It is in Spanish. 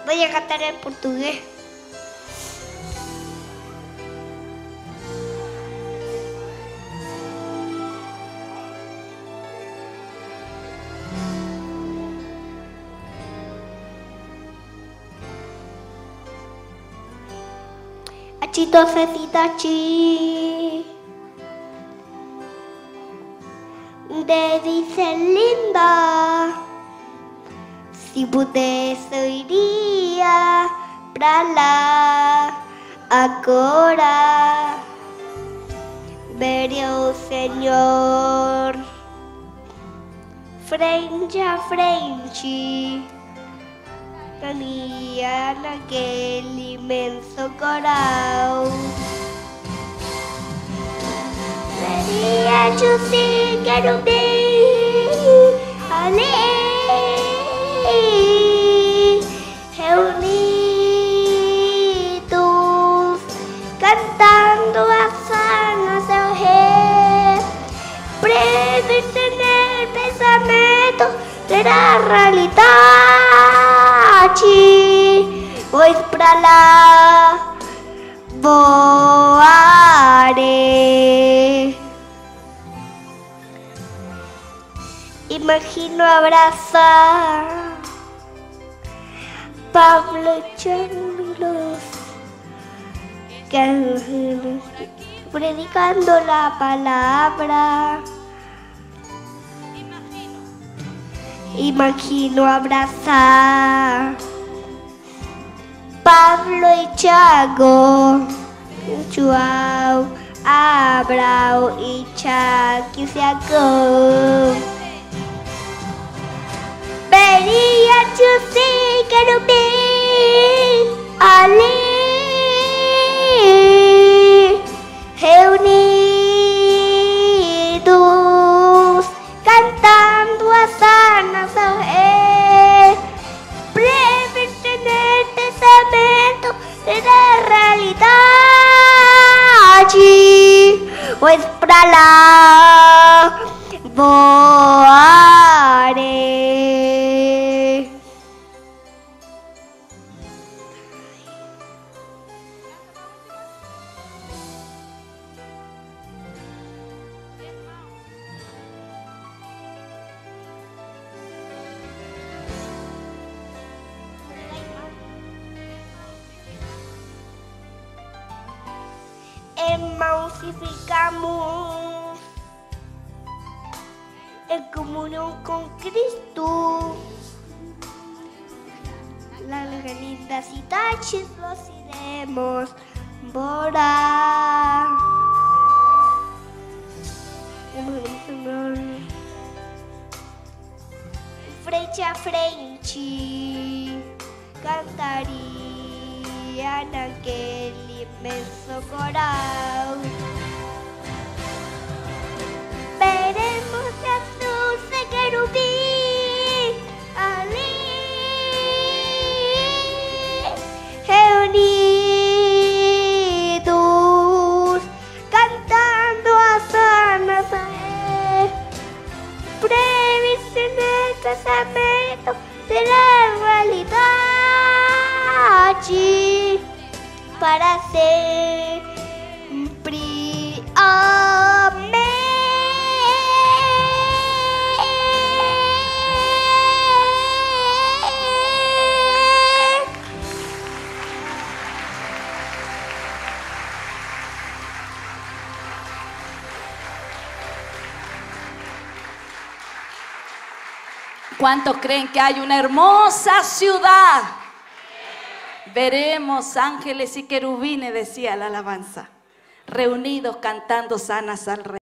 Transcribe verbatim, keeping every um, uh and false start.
Voy a cantar en portugués. Achito Cecitachi, te dice linda, si pudesse iria pra lá agora, veria o Senhor frente a frente. Caminha naquele imenso coral. Seria José querubim ali, reunidos, cantando a sana seu rei. Presente no pensamento será realidade. Pois pra lá voarei. Imagino abrazar Pablo Charlos, predicando la palabra. Imagino abrazar Pablo y Thiago, João, Abraão y Thiago, Thiago. Veria José querubim ali, reunidos, cantando a sana seu rei. Presente no pensamento será realidade, pois pra lá voarei. Irmãos, se ficamos em comunhão com Cristo, lá na linda cidade nós iremos morar. Frente a frente, cantaria naquele imenso coral. Veremos Jesus querubim ali, reunidos, cantando a sana fé. Previsto no pensamento será realidade, para sempre. Amém. ¿Cuántos creen que hay una hermosa ciudad? Veremos ángeles y querubines, decía la alabanza, reunidos cantando sanas al Rey.